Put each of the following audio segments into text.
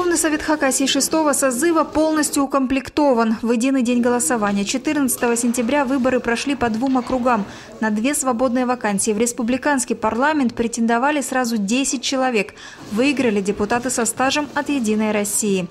Верховный Совет Хакасии 6-го созыва полностью укомплектован. В единый день голосования 14 сентября выборы прошли по 2 округам. На 2 свободные вакансии в республиканский парламент претендовали сразу 10 человек. Выиграли депутаты со стажем от «Единой России».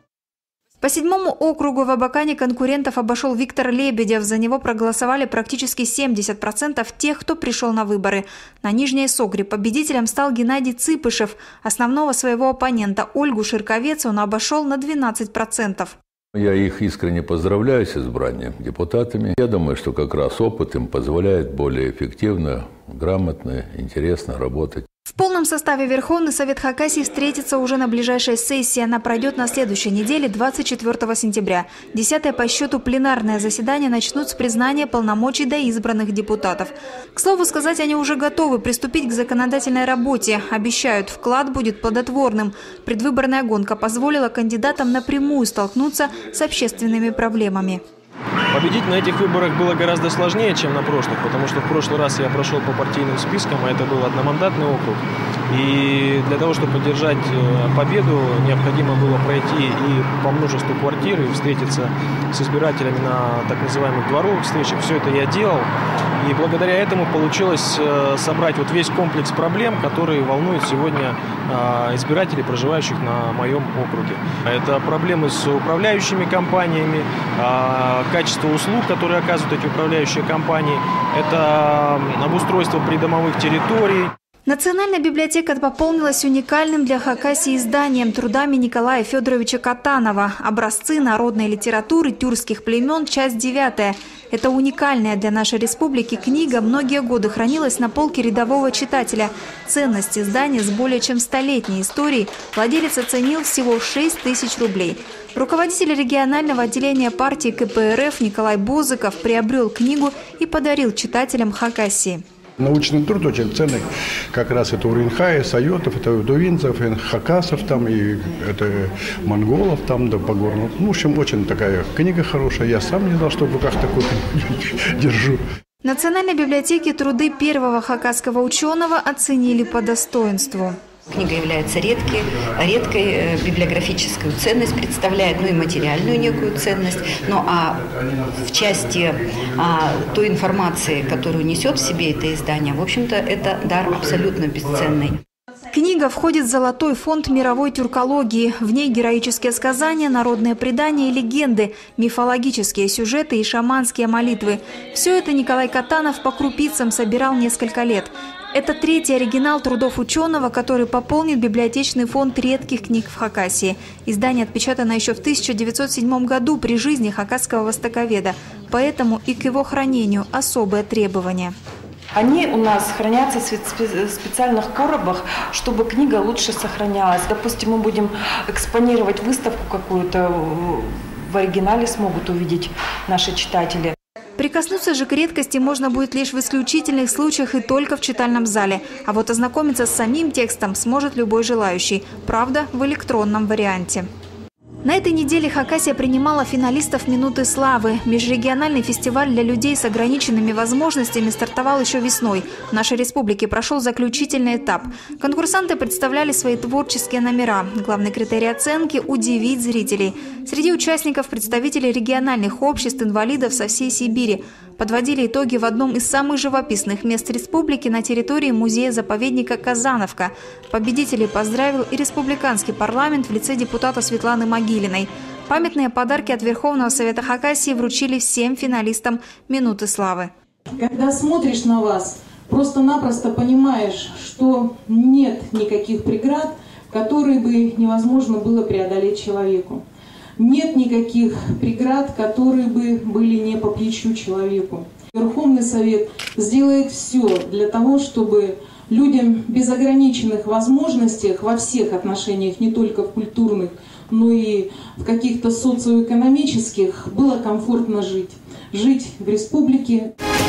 По 7-му округу в Абакане конкурентов обошел Виктор Лебедев. За него проголосовали практически 70% тех, кто пришел на выборы. На Нижней Согре победителем стал Геннадий Цыпышев. Основного своего оппонента Ольгу Ширковец он обошел на 12%. Я их искренне поздравляю с избранием депутатами. Я думаю, что как раз опыт им позволяет более эффективно, грамотно, интересно работать. В полном составе Верховный Совет Хакасии встретится уже на ближайшей сессии. Она пройдет на следующей неделе, 24 сентября. 10-е по счету пленарное заседание начнут с признания полномочий до избранных депутатов. К слову сказать, они уже готовы приступить к законодательной работе. Обещают, вклад будет плодотворным. Предвыборная гонка позволила кандидатам напрямую столкнуться с общественными проблемами. Победить на этих выборах было гораздо сложнее, чем на прошлых, потому что в прошлый раз я прошел по партийным спискам, а это был одномандатный округ. И для того, чтобы поддержать победу, необходимо было пройти и по множеству квартир, и встретиться с избирателями на так называемых дворовых встречах. Все это я делал. И благодаря этому получилось собрать вот весь комплекс проблем, которые волнуют сегодня избирателей, проживающих на моем округе. Это проблемы с управляющими компаниями, качество услуг, которые оказывают эти управляющие компании, это обустройство придомовых территорий. Национальная библиотека пополнилась уникальным для Хакасии изданием трудами Николая Федоровича Катанова «Образцы народной литературы тюркских племен. Часть 9». Это уникальная для нашей республики книга многие годы хранилась на полке рядового читателя. Ценность издания с более чем 100-летней историей владелец оценил всего 6 тысяч рублей. Руководитель регионального отделения партии КПРФ Николай Бозыков приобрел книгу и подарил читателям Хакасии. Научный труд очень ценный, как раз это Уринхая, Сайотов, это удовинцев, хакасов там, и это монголов там, да, по горному. В общем, очень такая книга хорошая. Я сам не знал, что в руках такую книгу держу. В Национальной библиотеке труды первого хакасского ученого оценили по достоинству. Книга является редкой, библиографическую ценность представляет, ну и материальную некую ценность. Ну а в части той информации, которую несет в себе это издание, в общем-то, это дар абсолютно бесценный. Книга входит в золотой фонд мировой тюркологии. В ней героические сказания, народные предания и легенды, мифологические сюжеты и шаманские молитвы. Все это Николай Катанов по крупицам собирал несколько лет. Это 3-й оригинал трудов ученого, который пополнит библиотечный фонд редких книг в Хакасии. Издание отпечатано еще в 1907 году при жизни хакасского востоковеда, поэтому и к его хранению особые требования. Они у нас хранятся в специальных коробах, чтобы книга лучше сохранялась. Допустим, мы будем экспонировать выставку какую-то, в оригинале смогут увидеть наши читатели. Прикоснуться же к редкости можно будет лишь в исключительных случаях и только в читальном зале. А вот ознакомиться с самим текстом сможет любой желающий. Правда, в электронном варианте. На этой неделе Хакасия принимала финалистов «Минуты славы». Межрегиональный фестиваль для людей с ограниченными возможностями стартовал еще весной. В нашей республике прошел заключительный этап. Конкурсанты представляли свои творческие номера. Главный критерий оценки – удивить зрителей. Среди участников представители региональных обществ инвалидов со всей Сибири. Подводили итоги в одном из самых живописных мест республики на территории музея-заповедника Казановка. Победителей поздравил и республиканский парламент в лице депутата Светланы Могилиной. Памятные подарки от Верховного Совета Хакасии вручили всем финалистам «Минуты славы». Когда смотришь на вас, просто-напросто понимаешь, что нет никаких преград, которые бы невозможно было преодолеть человеку. Нет никаких преград, которые бы были не по плечу человеку. Верховный Совет сделает все для того, чтобы людям без ограниченных возможностей во всех отношениях, не только в культурных, но и в каких-то социоэкономических, было комфортно жить. Жить в республике.